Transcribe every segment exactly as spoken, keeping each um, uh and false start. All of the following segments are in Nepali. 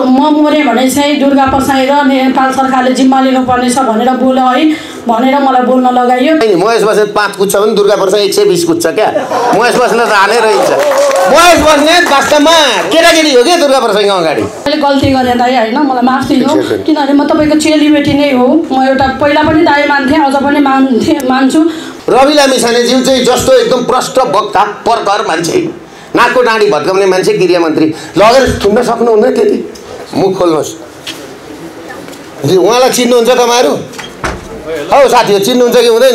म मरे भने चाहिँ दुर्गा प्रसाई र नेपाल सरकारले जिम्मा लिनुपर्नेछ भनेर बोल्यो है भनेर मलाई बोल्न लगाइयो। महेश बस्नेत पाँच कुद्छ भने दुर्गा प्रसाई एक सय बिस कुद्छ क्या। महेश बस्नेत हानै रहन्छ। महेश बस्नेत वास्तवमा केटाकेटी हो क्या दुर्गा प्रसाईको अगाडि। मैले गल्ती गरेँ दाइ होइन, मलाई माफ दिनु, किनभने म तपाईँको चेलीबेटी नै हो। म एउटा पहिला पनि दाइ मान्थेँ, अझ पनि मान्थे मान्छु। रवि लामिछानेज्यू चाहिँ जस्तो एकदम प्रष्ट वक्ता, परकर मान्छे, नाकको डाँडी भत्काउने मान्छे, गृहमन्त्री लगेर थुन्न सक्नुहुन्न त्यति। मुख खोल्नुहोस्। उहाँलाई चिन्नुहुन्छ तपाईँहरू? हौ साथीहरू चिन्नुहुन्छ कि हुँदैन?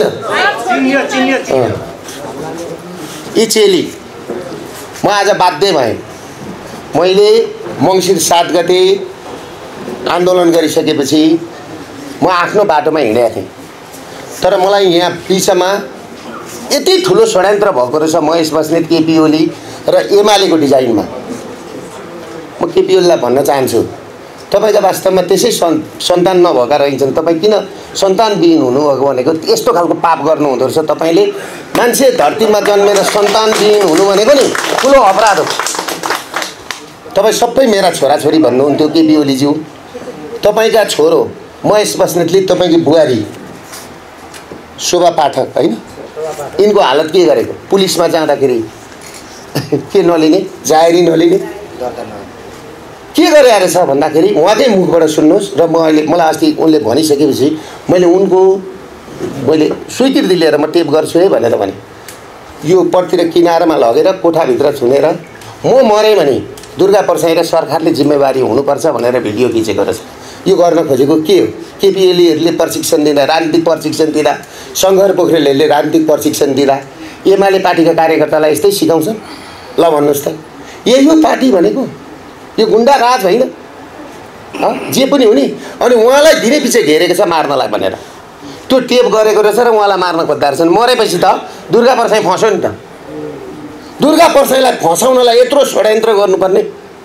यी चेली म आज बाध्य भएँ। मैले मङ्सिर सात गते आन्दोलन गरिसकेपछि म आफ्नो बाटोमा हिँडेको थिएँ। तर मलाई यहाँ पिछामा यति ठुलो षड्यन्त्र भएको रहेछ महेश बस्नेत, केपी ओली र एमालेको डिजाइनमा। म केपी ओलीलाई भन्न चाहन्छु, तपाईँको वास्तवमा त्यसै सन् सन्तान नभएका रहन्छन्। तपाईँ किन सन्तानविहीन हुनुभएको भनेको यस्तो खालको पाप गर्नुहुँदो रहेछ। तपाईँले मान्छे धरतीमा जन्मेर सन्तानविहीन हुनु भनेको नि ठुलो अपराध हो। तपाईँ सबै मेरा छोराछोरी भन्नुहुन्थ्यो केपी ओलीज्यू। तपाईँका छोरो महेश बस्नेतले तपाईँकी बुहारी शोभा पाठक होइन, यिनको हालत के गरेको? पुलिसमा जाँदाखेरि के नलिने, जाहेरी नलिने, के गरे रहेछ भन्दाखेरि उहाँकै मुखबाट सुन्नुहोस्। र म अहिले मलाई अस्ति उनले भनिसकेपछि मैले उनको मैले स्वीकृति लिएर म टेप गर्छु है भनेर भने यो पटतिर किनारमा लगेर कोठाभित्र छुनेर म मरेँ भने दुर्गा प्रसाई र सरकारले जिम्मेवारी हुनुपर्छ भनेर भिडियो खिचेको रहेछ। यो गर्न खोजेको के हो? केपी ओलीहरूले प्रशिक्षण दिँदा, राजनीतिक प्रशिक्षण दिँदा, शङ्कर पोखरेलहरूले राजनीतिक प्रशिक्षण दिँदा एमाले पार्टीका कार्यकर्तालाई यस्तै सिकाउँछन्? ल भन्नुहोस् त, यही हो पार्टी भनेको? यो गुन्डा राज होइन? जे पनि हो नि। अनि उहाँलाई दिने पछि घेरेको छ मार्नलाई भनेर त्यो टेप गरेको रहेछ र उहाँलाई मार्न खोज्दा रहेछन्। मरेपछि त दुर्गा प्रसाई फस्यो नि त। दुर्गा प्रसाईलाई फसाउनलाई यत्रो षड्यन्त्र गर्नुपर्ने?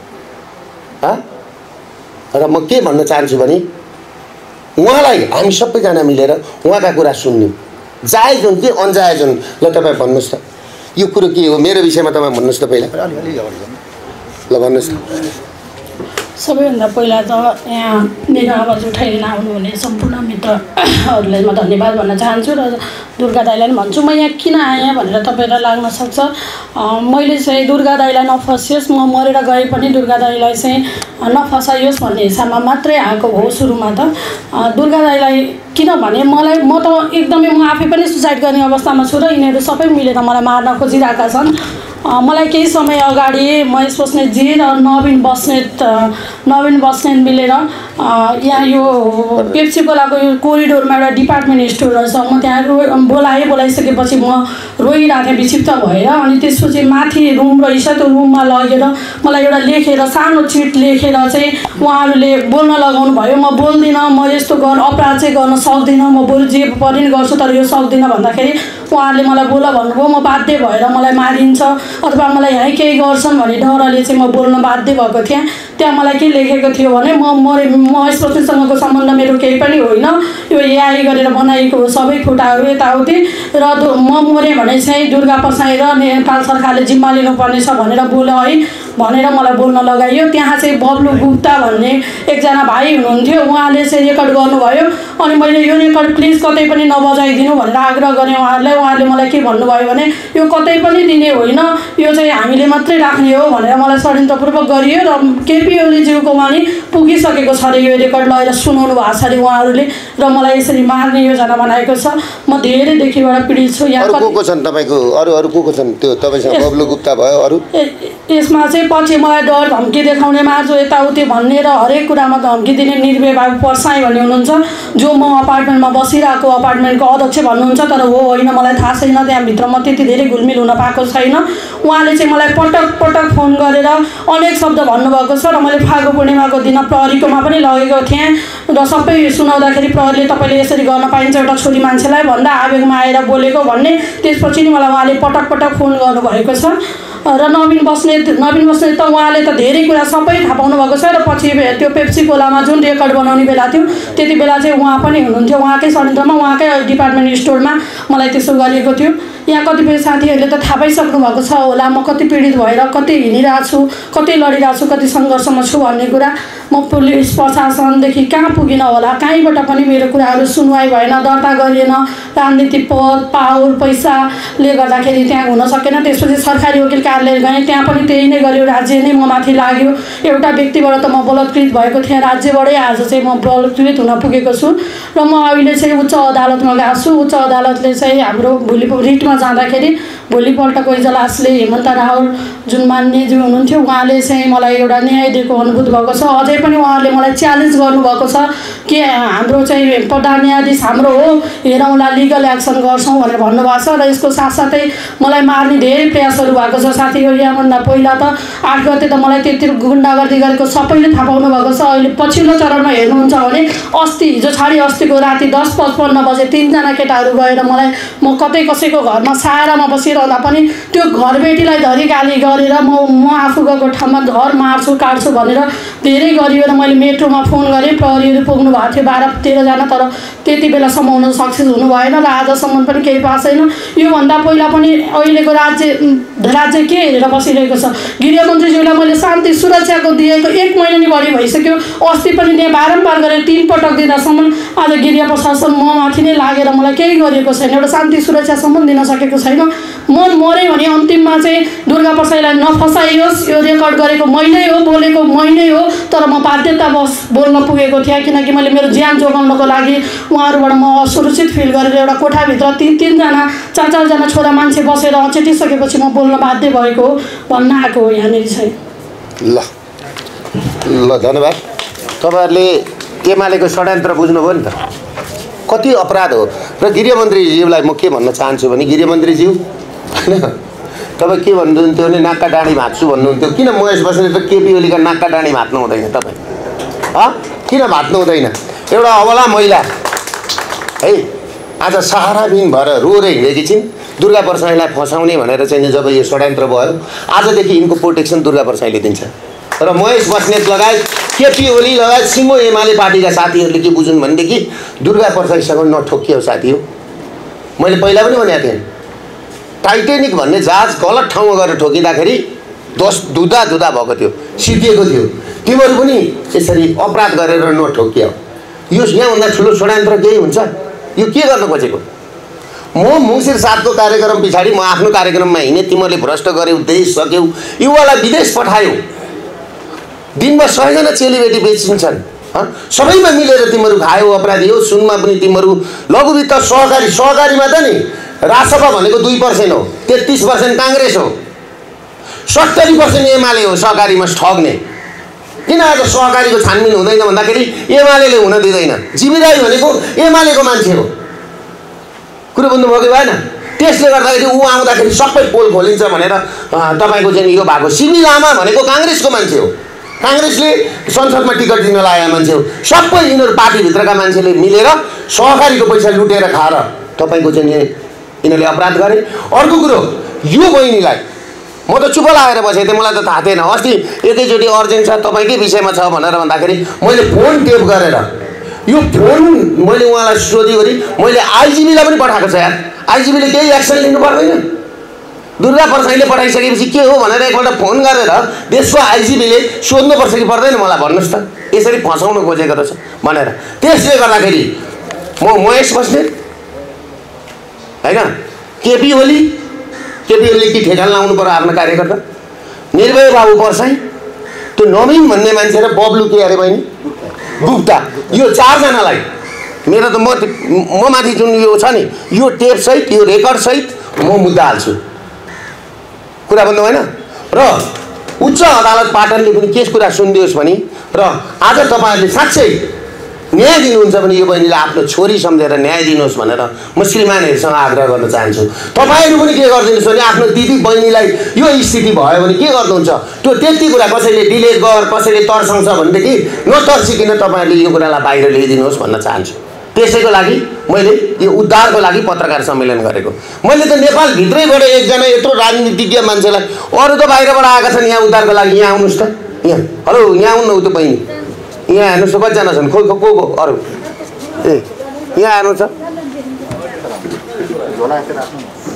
र म के भन्न चाहन्छु भने उहाँलाई हामी सबैजना मिलेर उहाँका कुरा सुन्यौँ। जायज हुन् कि अन्जायज हुन्? ल तपाईँ भन्नुहोस् त, यो कुरो के हो? मेरो विषयमा तपाईँ भन्नुहोस् त पहिला। ल भन्नुहोस् त। सबैभन्दा पहिला त यहाँ मेरो आवाज उठाइदिन आउनुहुने सम्पूर्ण मित्रहरूलाई म धन्यवाद भन्न चाहन्छु र दुर्गा दाइलाई पनि भन्छु। म यहाँ किन आएँ भनेर तपाईँलाई लाग्न सक्छ। मैले चाहिँ दुर्गा दाइलाई नफसियोस्, म मरेर गए पनि दुर्गा दाइलाई चाहिँ नफसाइयोस् भन्ने हिसाबमा मात्रै आएको हो सुरुमा त। दुर्गा दाइलाई किनभने मलाई म त एकदमै म आफै पनि सुसाइड गर्ने अवस्थामा छु र यिनीहरू सबै मिलेर मलाई मार्न खोजिरहेका छन्। मलाई केही समय अगाडि महेश बस्नेतजी र नवीन बस्नेत नवीन बस्नेत मिलेर यहाँ यो पेप्सी कोलाको यो कोरिडोरमा एउटा डिपार्टमेन्ट स्टोर रहेछ, म त्यहाँ रो बोलाएँ। बोलाइसकेपछि म रोइरहेको थिएँ विक्षिप्त भएर। अनि त्यसपछि माथि रुम रहेछ, त्यो रुममा लगेर मलाई एउटा लेखेर सानो चिट लेखेर चाहिँ उहाँहरूले बोल्न लगाउनु भयो। म बोल्दिनँ, म यस्तो गर्न अपराध चाहिँ गर्न सक्दिनँ, म बरु जे पनि गर्छु तर यो सक्दिनँ भन्दाखेरि उहाँहरूले मलाई बोल भन्नुभयो। म बाध्य भएर मलाई मारिन्छ अथवा मलाई यहीँ केही गर्छन् भन्ने डरले चाहिँ म बोल्न बाध्य भएको थिएँ। त्यहाँ मलाई के लेखेको थियो भने म मरे महेश बस्नेतसँगको सम्बन्ध मेरो केही पनि होइन, यो एआई गरेर बनाइएको हो सबै खुटाहरू यताउति, र म मरेँ भने चाहिँ दुर्गा प्रसाई र नेपाल सरकारले जिम्मा लिनुपर्नेछ भनेर बोल्यो है भनेर मलाई बोल्न लगाइयो। त्यहाँ चाहिँ बब्लु गुप्ता भन्ने एकजना भाइ हुनुहुन्थ्यो, उहाँले चाहिँ रेकर्ड गर्नुभयो। अनि मैले यो रेकर्ड प्लिज कतै पनि नबजाइदिनु भनेर आग्रह गरेँ उहाँहरूलाई। उहाँले मलाई के भन्नुभयो भने यो कतै पनि दिने होइन, यो चाहिँ हामीले मात्रै राख्ने हो भनेर मलाई षड्यन्त्रपूर्वक गरियो। र केपी ओलीज्यूकोमा नि पुगिसकेको छ अरे यो रेकर्ड लगेर सुनाउनु भएको छ अरे उहाँहरूले, र मलाई यसरी मार्ने योजना बनाएको छ। म धेरैदेखिबाट पीडित छु। यहाँ को को छन् तपाईँको? अरू अरू को को छन्? त्यो तपाईँसँग बब्लु गुप्ता भयो, अरू? यसमा चाहिँ पछि मलाई डर धम्की देखाउने मार्जो यताउति भन्ने र हरेक कुरामा धम्की दिने निर्भय बाबु पर्साई भन्ने हुनुहुन्छ, जो म अपार्टमेन्टमा बसिरहेको अपार्टमेन्टको अध्यक्ष भन्नुहुन्छ। तर हो होइन मलाई थाहा छैन, त्यहाँभित्र म त्यति धेरै घुलमिल हुन पाएको छैन। उहाँले चाहिँ मलाई पटक पटक फोन गरेर अनेक शब्द भन्नुभएको छ। र मैले फागु पूर्णिमाको दिन प्रहरीकोमा पनि लगेको थिएँ र सबै सुनाउँदाखेरि प्रहरीले तपाईँले यसरी गर्न पाइन्छ एउटा छोरी मान्छेलाई भन्दा आवेगमा आएर बोलेको भन्ने। त्यसपछि नि मलाई उहाँले पटक पटक फोन गर्नुभएको छ। र नवीन बस्नेत नवीन बस्नेत त उहाँले त धेरै कुरा सबै थाहा पाउनु भएको छ। र पछि त्यो पेप्सी कोलामा जुन रेकर्ड बनाउने बेला थियो त्यति बेला चाहिँ उहाँ पनि हुनुहुन्थ्यो, उहाँकै षड्यन्त्रमा उहाँकै डिपार्टमेन्ट स्टोरमा मलाई त्यसो गरिएको थियो। यहाँ कतिपय साथीहरूले त थाहा पाइसक्नु भएको छ होला म कति पीडित भएर कति हिँडिरहेको छु, कति लडिरहेको छु, कति सङ्घर्षमा छु भन्ने कुरा। म पुलिस प्रशासनदेखि कहाँ पुगिन होला, कहीँबाट पनि मेरो कुराहरू सुनवाई भएन, दर्ता गरिएन। राजनीतिक पद पावर पैसाले गर्दाखेरि त्यहाँ हुन सकेन। त्यसपछि सरकारी वकिल कार्यालय गएँ, त्यहाँ पनि त्यही नै गर्यो, राज्य नै म माथि लाग्यो। एउटा व्यक्तिबाट त म बलात्कृत भएको थिएँ, राज्यबाटै आज चाहिँ म बलात्कृत हुन पुगेको छु। र म अहिले चाहिँ उच्च अदालतमा गएको छु। उच्च अदालतले चाहिँ हाम्रो भोलि रिटमा जाँदाखेरि भोलिपल्ट कोही इजलासले हेमन्त रावल जुन मान्यज्यू हुनुहुन्थ्यो उहाँले चाहिँ मलाई एउटा न्याय दिएको अनुभूत भएको छ। अझै पनि उहाँले मलाई च्यालेन्ज गर्नुभएको छ कि हाम्रो चाहिँ प्रधान न्यायाधीश हाम्रो हो, हेरौँला लिगल एक्सन गर्छौँ भनेर भन्नुभएको छ। र यसको साथसाथै मलाई मार्ने धेरै प्रयासहरू भएको छ। साथीहरू यहाँभन्दा पहिला त आठ गते त मलाई त्यति गुन्डागर्दी गरेको सबैले थाहा पाउनु भएको छ। अहिले पछिल्लो चरणमा हेर्नुहुन्छ भने अस्ति हिजो छाडी अस्तिको राति दस पचपन्न बजे तिनजना केटाहरू गएर मलाई म कतै कसैको घरमा सारामा बसिरहँदा पनि त्यो घरबेटीलाई धरी गाली गरेर म म आफू गएको ठाउँमा घर मार्छु काट्छु भनेर धेरै गरियो। र मैले मेट्रोमा फोन गरेँ, प्रहरीहरू पुग्नु भएको थियो बाह्र तेह्रजना, तर त्यति बेलासम्म हुन सक्सेस हुनु भएन र आजसम्म पनि केही पाएको छैन। योभन्दा पहिला पनि अहिलेको राज्य राज्य के हेरेर बसिरहेको छ। गृहमन्त्रीज्यूलाई मैले शान्ति सुरक्षाको दिएको एक महिना नि बढी भइसक्यो। अस्ति पनि त्यहाँ बारम्बार गरेर तिन पटक दिँदासम्म आज गृह प्रशासन म माथि नै लागेर मलाई केही गरेको छैन, एउटा शान्ति सुरक्षासम्म दिन सकेको छैन। म मरेँ भने अन्तिममा चाहिँ दुर्गा प्रसाईलाई नफसाइयोस्, यो रेकर्ड गरेको मैले हो, बोलेको मैले हो, तर म बाध्यतावश बोल्न पुगेको थिएँ किनकि मैले मेरो ज्यान जोगाउनको लागि उहाँहरूबाट म असुरक्षित फिल गरेर एउटा कोठाभित्र तिन तिनजना चार चारजना छोरा मान्छे बसेर अचेटिसकेपछि म बोल्न बाध्य भएको हो भन्न आएको हो यहाँनिर चाहिँ। ल ल धन्यवाद। तपाईँहरूले एमालेको षड्यन्त्र बुझ्नुभयो नि त, कति अपराध हो। र गृहमन्त्रीज्यूलाई म के भन्न चाहन्छु भने गृहमन्त्रीज्यू होइन तपाईँ के भन्नुहुन्थ्यो भने नाक्का डाँडी भाँच्छु भन्नुहुन्थ्यो। किन महेश बस्नेत र केपी ओलीका नाक्का डाँडी भाँच्नु हुँदैन तपाईँ? अँ किन भाँच्नु हुँदैन? एउटा अबला महिला है आज सहाराबिन भएर रोएर हिँडेकी छिन्। दुर्गा प्रसाईलाई फसाउने भनेर चाहिँ जब यो षड्यन्त्र भयो आजदेखि यिनको प्रोटेक्सन दुर्गा प्रसाईले दिन्छ। र महेश बस्नेत लगायत केपी ओली लगायत सिङ्गो एमाले पार्टीका साथीहरूले के बुझुन् भनेदेखि दुर्गा प्रसाईसँग नठोकियो साथी हो। मैले पहिला पनि भनेको थिएँ टाइटेनिक भन्ने जहाज गलत ठाउँमा गएर ठोकिँदाखेरि दस धुँदा धुँदा भएको थियो, सिद्धिएको थियो। तिमीहरू पनि यसरी अपराध गरेर नठोकियो। यो यहाँभन्दा ठुलो षड्यन्त्र केही हुन्छ? यो के गर्न खोजेको? म मङ्सिर सातको कार्यक्रम पछाडि म आफ्नो कार्यक्रममा हिँडेँ, तिमीहरूले भ्रष्ट गर्यौ, देश सक्यौ, युवालाई विदेश पठायौ, दिनमा सयजना चेलीबेटी बेचिन्छन्, सबैमा मिलेर तिमीहरू खायौ, अपराधी हो। सुनमा पनि तिमीहरू लघुवित्त सहकारी सहकारीमा त नि रासपा भनेको दुई पर्सेन्ट हो, तेत्तिस पर्सेन्ट काङ्ग्रेस हो, सत्तरी पर्सेन्ट एमाले हो सहकारीमा ठग्ने। किन आज सहकारीको छानबिन हुँदैन भन्दाखेरि एमाले हुन दिँदैन। जीवी राई भनेको एमालेको मान्छे हो, कुरो बुझ्नुभयो कि भएन? त्यसले गर्दाखेरि ऊ आउँदाखेरि सबै पोल खोलिन्छ भनेर तपाईँको चाहिँ यो भएको। सिबी लामा भनेको काङ्ग्रेसको मान्छे हो, काङ्ग्रेसले संसदमा टिकट दिन लागेका मान्छे हो। सबै यिनीहरू पार्टीभित्रका मान्छेले मिलेर सहकारीको पैसा लुटेर खाएर तपाईँको चाहिँ यिनीहरूले अपराध गरे। अर्को कुरो यो बहिनीलाई म त चुप लागेर बसेको थिएँ, मलाई त थाहा थिएन। अस्ति एकैचोटि अर्जेन्ट छ तपाईँकै विषयमा छ भनेर भन्दाखेरि मैले फोन टेप गरेर यो फोन मैले उहाँलाई सोधिवरी मैले आइजिबीलाई पनि पठाएको छ। यार आइजिबीले केही एक्सन लिनु पर्दैन? दुर्गा प्रसाईले पठाइसकेपछि के हो भनेर एकपल्ट फोन गरेर देशको आइजिबीले सोध्नुपर्छ कि पर्दैन मलाई भन्नुहोस् त, यसरी फसाउनु खोजेको रहेछ भनेर। त्यसले गर्दाखेरि म महेश बस्नेत होइन केपी ओली केपी ओलीले कि ठेगान लाउनु पर्यो आफ्नो कार्यकर्ता, निर्भय बाबु प्रसाई, त्यो नवीन भन्ने मान्छे र बब्लु के अरे बहिनी गुप्ता, यो चारजनालाई मेरो त म म माथि जुन यो छ नि यो टेपसहित यो रेकर्डसहित म मुद्दा हाल्छु। कुरा भन्नु भएन? र उच्च अदालत पाटनले पनि के कुरा सुनिदियोस् भने र आज तपाईँहरूले साँच्चै न्याय दिनुहुन्छ भने यो बहिनीलाई आफ्नो छोरी सम्झेर न्याय दिनुहोस् भनेर म श्रीमानहरूसँग आग्रह गर्न चाहन्छु। तपाईँहरू पनि के गरिदिनुहोस् भने आफ्नो दिदी बहिनीलाई यो स्थिति भयो भने के गर्नुहुन्छ त्यो त्यति कुरा कसैले डिलेट गर कसैले तर्साउँछ भनेदेखि नतर्सिकन तपाईँहरूले यो कुरालाई बाहिर ल्याइदिनुहोस् भन्न चाहन्छु। त्यसैको लागि मैले यो उद्धारको लागि पत्रकार सम्मेलन गरेको। मैले त नेपालभित्रैबाट एकजना यत्रो राजनीतिज्ञ मान्छेलाई अरू त बाहिरबाट आएका छन् यहाँ उद्धारको लागि, यहाँ आउनुहोस् त, यहाँ हेलो यहाँ आउनु त्यो बहिनी यहाँ हेर्नुहोस् त कतिजना छन्, खो खो को को अरू ए यहाँ हेर्नु छ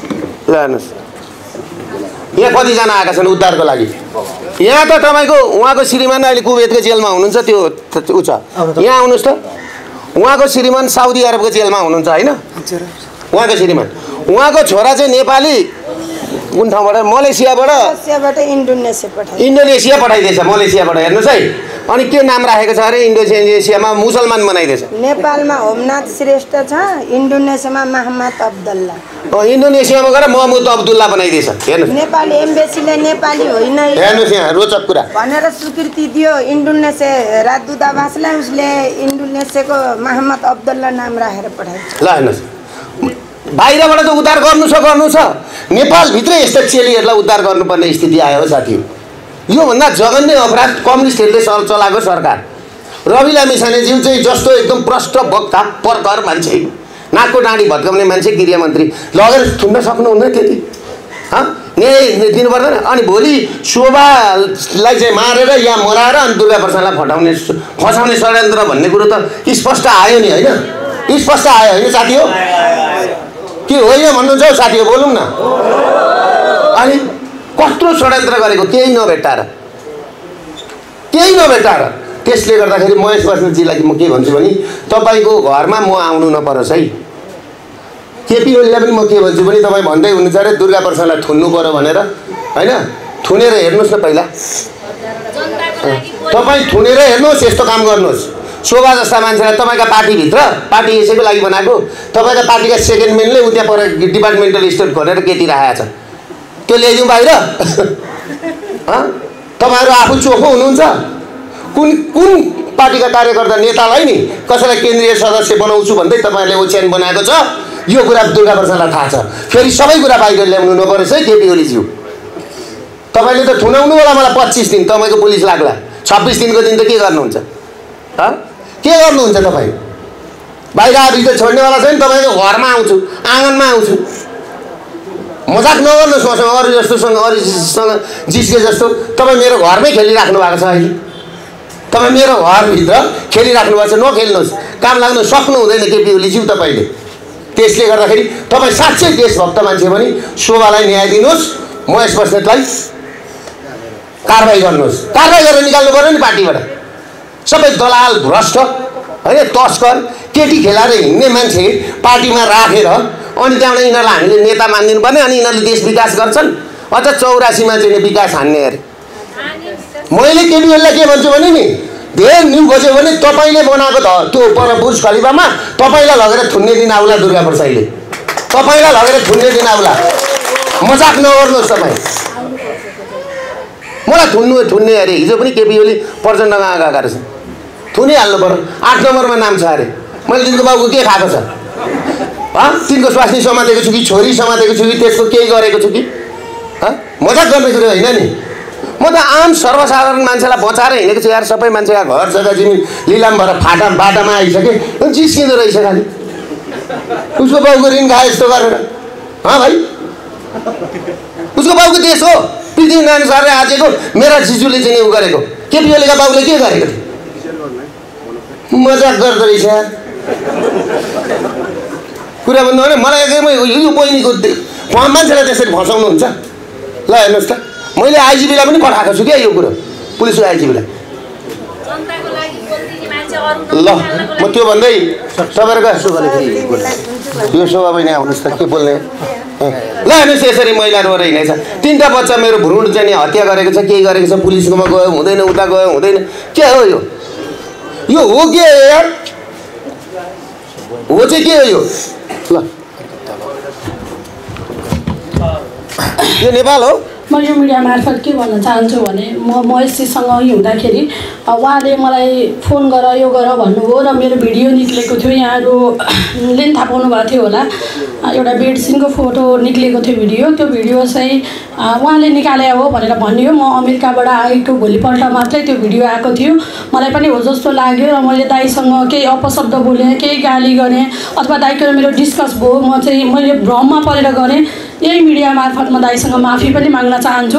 ल हेर्नुहोस् यहाँ कतिजना आएका छन् उद्धारको लागि। यहाँ त तपाईँको उहाँको श्रीमान अहिले कुवेतको जेलमा हुनुहुन्छ, त्यो ऊ छ। यहाँ आउनुहोस् त, उहाँको श्रीमान साउदी अरबको जेलमा हुनुहुन्छ होइन, उहाँको श्रीमान। उहाँको छोरा चाहिँ नेपाली कुन ठाउँबाट, मलेसियाबाट मलेसियाबाट इन्डोनेसिया पठाइ इन्डोनेसिया पठाइदिएछ, मलेसियाबाट। हेर्नुहोस् है, अनि के नाम राखेको छ अरे इन्डोनेसियामा मुसलमान बनाइदिएछ। नेपालमा होमनाथ श्रेष्ठ छ, इन्डोनेसियामा महम्मद अब्दुल्ला। इन्डोनेसियामा गएर महमुद अब्दुल्ला बनाइदिएछ। हेर्नुहोस् नेपाली एम्बेसीले नेपाली होइन हेर्नुहोस् यहाँ रोचक कुरा भनेर स्वीकृति दियो इन्डोनेसिया राजदूतावासलाई, उसले इन्डोनेसियाको महम्मद अब्दुल्ला नाम राखेर पठाइदियो। ल हेर्नुहोस्, बाहिरबाट त उद्धार गर्नु छ गर्नु छ, नेपालभित्रै यस्ता चेलीहरूलाई उद्धार गर्नुपर्ने स्थिति आयो हो साथी। योभन्दा जघन्य अपराध कम्युनिस्टहरूले चलाएको सरकार। रवि लामिछानेज्यू चाहिँ जस्तो एकदम प्रष्ट वक्ता परकर मान्छे, नाकको डाँडी भत्काउने मान्छे, गृहमन्त्री लगेर थुन्न सक्नुहुन्न त्यति न्याय दिनु पर्दैन। अनि भोलि शोभालाई चाहिँ मारेर यहाँ मराएर अनि दुर्गा प्रसादलाई फटाउने फसाउने षड्यन्त्र भन्ने कुरो त स्पष्ट आयो नि होइन, स्पष्ट आयो होइन साथी हो कि होइन भन्नुहुन्छ हौ साथी हो, बोलौँ न। अनि कत्रो षड्यन्त्र गरेको केही नभेट्टाएर केही नभेट्टाएर त्यसले गर्दाखेरि महेश बस्नेतजीलाई म के भन्छु भने तपाईँको घरमा म आउनु नपरोस् है। केपी ओलीलाई पनि म के भन्छु भने तपाईँ भन्दै हुनुहुन्छ अरे दुर्गा प्रसादलाई थुन्नु पऱ्यो भनेर होइन, थुनेर हेर्नुहोस् न पहिला, तपाईँ थुनेर हेर्नुहोस्, यस्तो काम गर्नुहोस्। शोभा जस्ता मान्छेलाई तपाईँका पार्टीभित्र, पार्टी यसैको लागि बनाएको, तपाईँका पार्टीका सेकेन्ड मेनले उ त्यहाँ पर डिपार्टमेन्टल स्टोर खोलेर केटी राखेको छ, त्यो ल्याइदिउँ बाहिर। तपाईँहरू आफू चोखो हुनुहुन्छ। कुन कुन पार्टीका कार्यकर्ता नेतालाई नि कसैलाई केन्द्रीय सदस्य बनाउँछु भन्दै तपाईँहरूले ओछ्यान बनाएको छ, यो कुरा दुर्गा प्रसादलाई थाहा छ। फेरि सबै कुरा बाहिर ल्याउनु नपरोस् है केपी ओलीज्यू। तपाईँले त थुनाउनु होला मलाई पच्चिस दिन, तपाईँको पुलिस लाग्ला। छब्बिस दिनको दिन त के गर्नुहुन्छ के गर्नुहुन्छ तपाईँ? बाहिर आएर छोड्नेवाला छैन, तपाईँको घरमा आउँछु, आँगनमा आउँछु। मजाक नगर्नुहोस् मसँग, अरू जस्तोसँग अरूसँग जिस्के जस्तो। तपाईँ मेरो घरमै खेलिराख्नु भएको छ अहिले, तपाईँ मेरो घरभित्र खेलिराख्नु भएको छ, नखेल्नुहोस्। काम लाग्नु सक्नु हुँदैन केपी ओलीज्यू तपाईँले। त्यसले गर्दाखेरि तपाईँ साँच्चै देशभक्त मान्छे पनि शोभालाई न्याय दिनुहोस्, महेश बस्नेतलाई कारवाही गर्नुहोस्, कारवाही गरेर निकाल्नु पऱ्यो नि पार्टीबाट। सबै दलाल भ्रष्ट होइन, तस्कर, केटी खेलाएर हिँड्ने मान्छे पार्टीमा राखेर अनि त्यहाँबाट यिनीहरूलाई हामीले नेता मानिदिनु पर्ने, अनि यिनीहरूले देश विकास गर्छन्। अझ चौरासीमा चाहिँ विकास हान्ने अरे। मैले केपी ओलीलाई के भन्छु भने नि, धेरै न्यु खोज्यो भने तपाईँले बनाएको त त्यो पर बुर्ज खलिफामा तपाईँलाई लगेर थुन्ने दिन आउला दुर्गा प्रसादले, तपाईँलाई लगेर थुन्ने दिन आउला। मजाक नगर्नुहोस् तपाईँ। मलाई थुन्नु थुन्ने अरे। हिजो पनि केपी ओली प्रचण्डमा आएका रहेछ, थुनिहाल्नु पर्यो। आठ नम्बरमा नाम छ अरे। मैले तिनको बाबुको के खाएको छ? तिनको स्वास्नी समातेको छु कि छोरी समातेको छु कि त्यसको केही गरेको छु कि? मजाक गर्ने कुरो होइन नि। म त आम सर्वसाधारण मान्छेलाई बचाएर हिँडेको छु यार। सबै मान्छेका घर जग्गा जमिन लिलाम भएर फाटा बाटामा आइसके, जिस्किँदो रहेछ खालि। उसको बाउको ऋण खाए यस्तो गरेर। हाँ भाइ, उसको बाउको देश हो, पृथ्वीनारायण सरले आजेको मेरा शिशुले चाहिँ उ गरेको। केपी ओलीका बाउले के गरेको थियो? मजाक गर्दो रहेछ यार। कुरा भन्नु भने मलाई एकदमै यो बहिनीको मान्छेलाई त्यसरी फसाउनुहुन्छ। ल हेर्नुहोस् त, मैले आइजिबीलाई पनि पठाएको छु क्या यो कुरो, पुलिसको आइजिबीलाई। ल म त्यो भन्दै तपाईँहरूको यो शोभा बहिनी आउनुहोस् त, के बोल्ने? ल हेर्नुहोस्, यसरी महिला रोएर हिँडेछ। तिनवटा बच्चा मेरो भ्रूण चाहिँ हत्या गरेको छ, केही गरेको छ, पुलिसकोमा गयो हुँदैन, उता गयो हुँदैन। के हो यो? यो हो के हो यार? हो चाहिँ के हो यो? ल यो नेपाल हो। म यो मिडिया मार्फत के भन्न चाहन्छु भने, म महेशजीसँग हिँड्दाखेरि उहाँले मलाई फोन गर यो गर भन्नुभयो र मेरो भिडियो निक्लेको थियो। यहाँहरूले पनि थाहा पाउनु भएको थियो होला, एउटा बेडसिनको फोटो निक्लेको थियो भिडियो। त्यो भिडियो चाहिँ उहाँले निकाले हो भनेर भनियो। म अमेरिकाबाट आएको भोलिपल्ट मात्रै त्यो भिडियो आएको थियो। मलाई पनि हो जस्तो लाग्यो र मैले दाइसँग केही अपशब्द बोलेँ, केही गाली गरेँ अथवा दाइको मेरो डिस्कस भयो। म चाहिँ मैले भ्रममा परेर गरेँ। यही मिडिया मार्फत म दाइसँग माफी पनि माग्न चाहन्छु।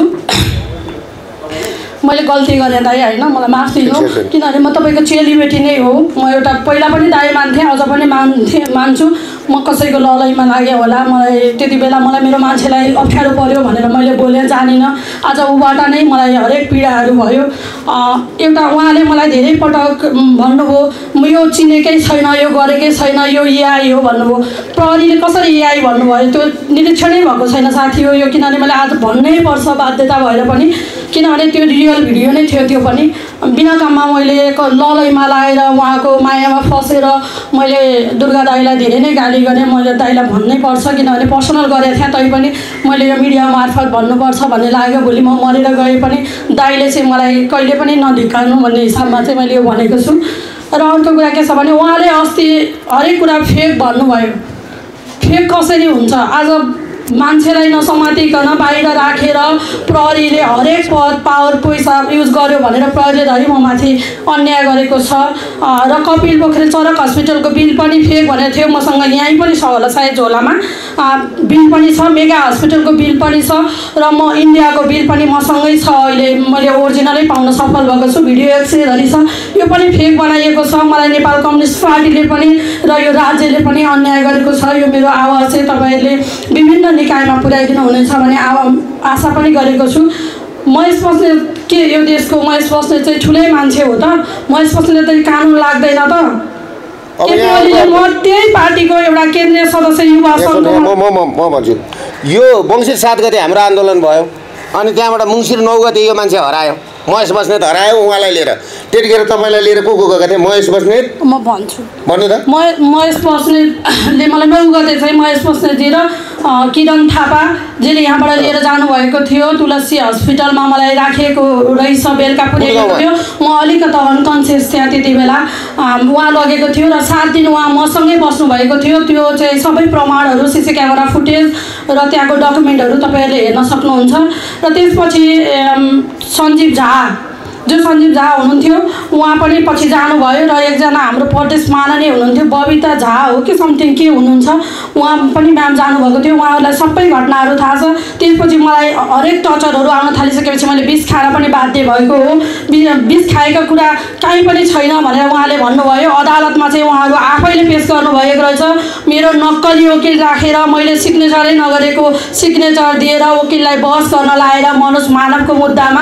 मैले गल्ती गरेँ दाइ होइन, मलाई माफ दिनु। किनभने म तपाईँको चेलीबेटी नै हो। म एउटा पहिला पनि दाइ मान्थेँ, अझ पनि मान्थेँ मान्छु। म कसैको ललैमा लागेँ होला, मलाई त्यति बेला मलाई मेरो मान्छेलाई अप्ठ्यारो पर्यो भनेर मैले बोलेँ, जानिनँ। आज उबाट नै मलाई हरेक पीडाहरू भयो। एउटा उहाँले मलाई धेरै पटक भन्नुभयो म यो चिनेकै छैन, यो गरेकै छैन, यो एआई हो भन्नुभयो। प्रहरीले कसरी एआई भन्नुभयो त्यो निरीक्षणै भएको छैन साथी हो यो, किनभने मैले आज भन्नै पर्छ बाध्यता भएर पनि, किनभने त्यो रियल भिडियो नै थियो। त्यो पनि बिना काममा मैले ललैमा लाएर उहाँको मायामा फसेर मैले दुर्गा दाईलाई धेरै नै गाली गरेँ। मैले दाईलाई भन्नै पर्छ किनभने पर्सनल गरेको थिएँ, तैपनि मैले यो मिडिया मार्फत भन्नुपर्छ भन्ने लाग्यो। भोलि म मरेर गए पनि दाईले चाहिँ मलाई कहिले पनि नधिक्कार्नु भन्ने हिसाबमा चाहिँ मैले यो भनेको छु। र अर्को कुरा के छ भने उहाँले अस्ति हरेक कुरा फेक भन्नुभयो। फेक कसरी हुन्छ? आज मान्छेलाई नसमातिकन बाहिर राखेर प्रहरीले हरेक पद पावर पैसा युज गर्यो भनेर प्रहरीले धरि म माथि अन्याय गरेको छ। र कपिल पोखरेल चरक हस्पिटलको बिल पनि फेक भनेको थियो मसँग, यहीँ पनि छ होला सायद झोलामा बिल पनि छ, मेगा हस्पिटलको बिल पनि छ, र म इन्डियाको बिल पनि मसँगै छ। अहिले मैले ओरिजिनलै पाउन सफल भएको छु, भिडियो एक सय धरि छ। यो पनि फेक बनाइएको छ। मलाई नेपाल कम्युनिस्ट पार्टीले पनि र यो राज्यले पनि अन्याय गरेको छ। यो मेरो आवाज चाहिँ तपाईँहरूले विभिन्न निकायमा पुर्याइदिनु हुनेछ भन्ने आशा पनि गरेको छु। महेश बस्नेत के यो देशको महेश बस्नेत चाहिँ ठुलै मान्छे हो त? महेश बस्नेत चाहिँ कानुन लाग्दैन त? म त्यही पार्टीको एउटा केन्द्रीय सदस्य युवा सङ्घ। म म भन्छु यो मङ्सिर सात गते हाम्रो आन्दोलन भयो, अनि त्यहाँबाट मङ्सिर नौ गते यो मान्छे हरायो, महेश बस्नेत हरायो। उहाँलाई लिएर त्यतिखेर तपाईँलाई लिएर को को गएको थिएँ? महेश बस्नेत म भन्छु भन्नु त। महेश बस्नेतले मलाई नौ गते चाहिँ महेश बस्नेतजी र किरण थापा जेले यहाँबाट लिएर जानुभएको थियो। तुलसी हस्पिटलमा मलाई राखिएको रहेछ, बेलुका पुगेको थियो। म अलिकति अनकन्सियस थिएँ त्यति बेला। उहाँ लगेको थियो र सात दिन उहाँ मसँगै बस्नुभएको थियो। त्यो चाहिँ सबै प्रमाणहरू सिसी क्यामेरा फुटेज र त्यहाँको डकुमेन्टहरू तपाईँहरूले हेर्न सक्नुहुन्छ। र त्यसपछि सञ्जीव झा जो सञ्जीव झा हुनुहुन्थ्यो उहाँ पनि पछि जानुभयो, र एकजना हाम्रो प्रदेश महाननी हुनुहुन्थ्यो बबिता झा हो कि समथिङ के हुनुहुन्छ, उहाँ पनि म्याम जानुभएको थियो। उहाँहरूलाई सबै घटनाहरू थाहा छ। त्यसपछि मलाई हरेक टर्चरहरू आउन थालिसकेपछि मैले विष खाएर पनि बाध्य भएको हो। विष खाएको कुरा काहीँ पनि छैन भनेर उहाँले भन्नुभयो। अदालतमा चाहिँ उहाँहरू आफैले पेस गर्नुभएको रहेछ। मेरो नक्कली वकिल राखेर मैले सिग्नेचरै नगरेको सिग्नेचर दिएर वकिललाई बहस गर्न लाएर मनोज मानवको मुद्दामा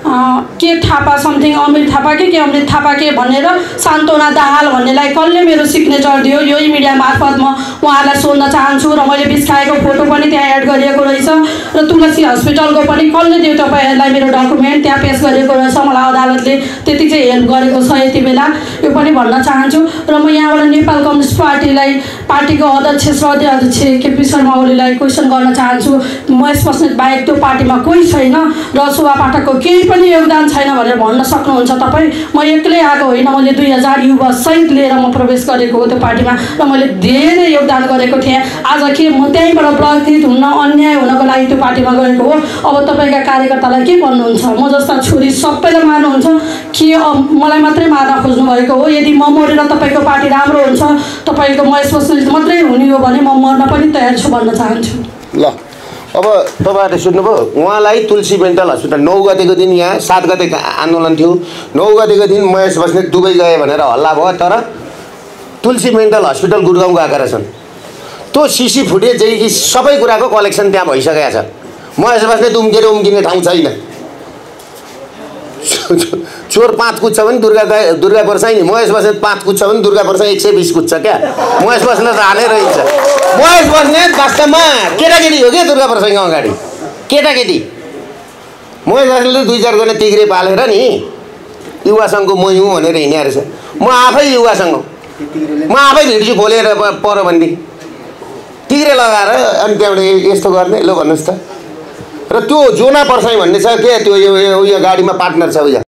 के थापा समथिङ अमिर थापा के के अमृत थापा के भनेर सान्तोना दाहाल भन्नेलाई कसले मेरो सिग्नेचर दियो, यही मिडिया मार्फत म उहाँलाई सोध्न चाहन्छु। र मैले बिस खाएको फोटो पनि त्यहाँ एड गरिएको रहेछ, र तुलसी हस्पिटलको पनि कसले दियो तपाईँहरूलाई मेरो डकुमेन्ट त्यहाँ पेस गरिएको रहेछ। मलाई अदालतले त्यति चाहिँ हेल्प गरेको छ यति बेला, यो पनि भन्न चाहन्छु। र म यहाँबाट नेपाल कम्युनिस्ट पार्टीलाई पार्टीको अध्यक्ष श्रद्धेय अध्यक्ष केपी शर्मा ओलीलाई क्वेसन गर्न चाहन्छु। महेश बस्नेत बाहेक त्यो पार्टीमा कोही छैन र शोभा पाठकको केही पनि योगदान छैन भनेर भन्न सक्नुहुन्छ तपाईँ। म एक्लै आएको होइन, मैले दुई हजार युवा सहित लिएर म प्रवेश गरेको हो त्यो पार्टीमा, र मैले धेरै योगदान गरेको थिएँ। आज के म त्यहीँबाट प्रभावित हुन अन्याय हुनको लागि त्यो पार्टीमा गएको हो। अब तपाईँका कार्यकर्तालाई के भन्नुहुन्छ? म जस्ता छोरी सबैलाई मार्नुहुन्छ कि मलाई मात्रै मार्न खोज्नु भएको हो? यदि म मरेर तपाईँको पार्टी राम्रो हुन्छ, तपाईँको महेश बस्नेत मात्रै हुने हो भने म मर्न पनि तयार छु भन्न चाहन्छु। ल अब तपाईँहरूले सुन्नुभयो, उहाँलाई तुलसी मेन्टल हस्पिटल नौ गतेको दिन यहाँ सात गते आन्दोलन थियो, नौ गतेको दिन महेश बस्नेत दुबई गए भनेर हल्ला भयो, तर तुलसी मेन्टल हस्पिटल गुडगाउँ गएका रहेछन्। त्यो सिसी फुटेजदेखि सबै कुराको कलेक्सन त्यहाँ भइसकेको छ। महेश बस्नेत उम्किएर उम्किने ठाउँ छैन। चोर पाँच कुद्छ भने दुर्गा दुर्गा पर्साई नि, महेश बस्नेत पाँच कुद्छ भने दुर्गा पर्साई एक सय बिस कुद्छ क्या। महेश बस्नेत हालेर हिँड्छ। महेश बस्नेत वास्तवमा केटाकेटी हो क्या दुर्गा पर्साईको अगाडि केटाकेटी। महेश बस्नेतले दुई चार गर्ने तिग्रे पालेर नि युवा सङ्घको मै हुँ भनेर हिँड्या रहेछ। म आफै युवा सङ्घ हो, म आफै भिड्छु खोलेर पऱ्यो भनेदेखि तिग्रे लगाएर अनि त्यहाँबाट यस्तो गर्ने। ल भन्नुहोस् त। र त्यो जोना पर्साई भन्ने छ के, त्यो यो गाडीमा पार्टनर छ उयो